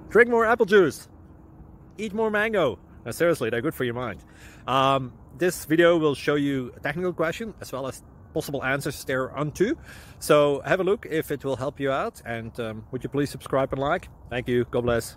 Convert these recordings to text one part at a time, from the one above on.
Drink more apple juice. Eat more mango. Seriously, they're good for your mind. This video will show you a technical question as well as possible answers thereunto. So have a look if it will help you out, and would you please subscribe and like? Thank you. God bless.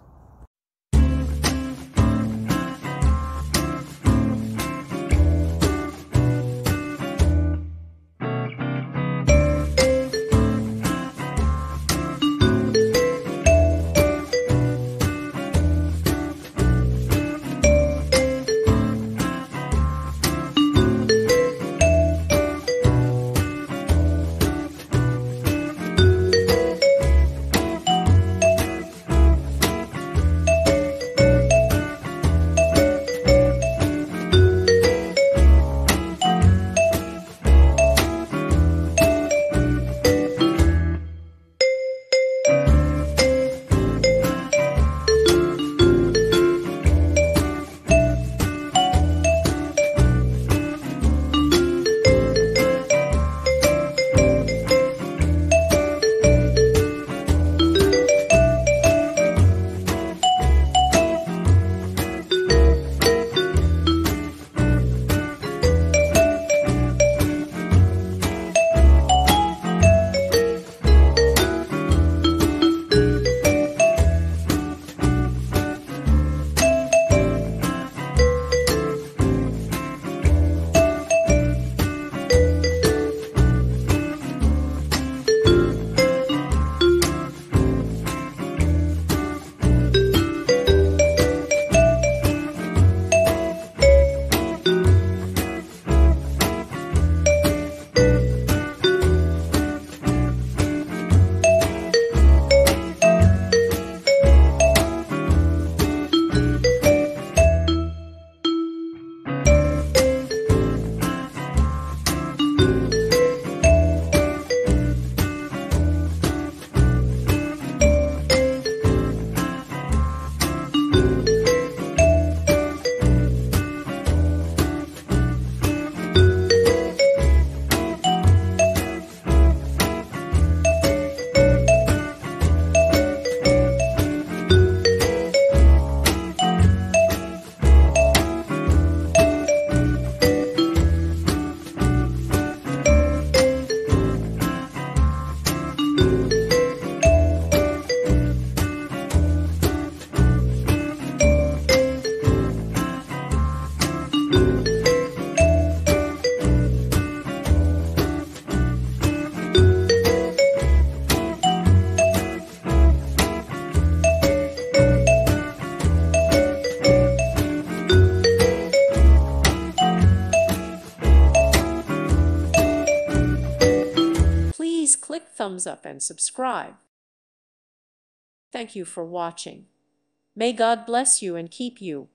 Please click thumbs up and subscribe. Thank you for watching. May God bless you and keep you.